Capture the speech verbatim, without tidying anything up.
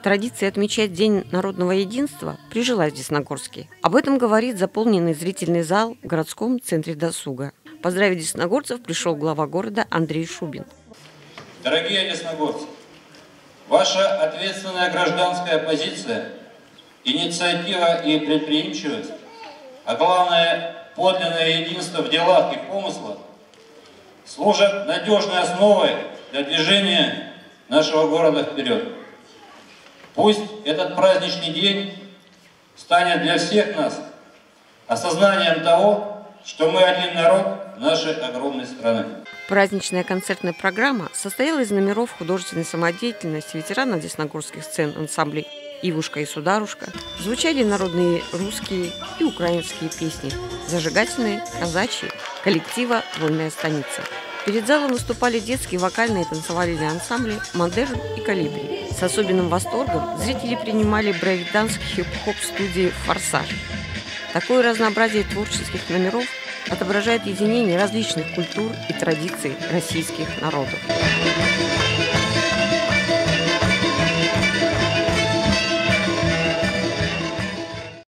Традиция отмечать День народного единства прижилась в Десногорске. Об этом говорит заполненный зрительный зал в городском центре досуга. Поздравить десногорцев пришел глава города Андрей Шубин. Дорогие десногорцы, ваша ответственная гражданская позиция, инициатива и предприимчивость, а главное подлинное единство в делах и помыслах служат надежной основой для движения нашего города вперед. Пусть этот праздничный день станет для всех нас осознанием того, что мы один народ нашей огромной страны. Праздничная концертная программа состояла из номеров художественной самодеятельности ветеранов десногорских сцен ансамблей «Ивушка и Сударушка». Звучали народные русские и украинские песни, зажигательные, казачьи, коллектива «Вольная станица». Перед залом выступали детские вокальные и танцевальные ансамбли «Модерн» и «Калибри». С особенным восторгом зрители принимали брейк-данс хип-хоп студии «Форсаж». Такое разнообразие творческих номеров отображает единение различных культур и традиций российских народов.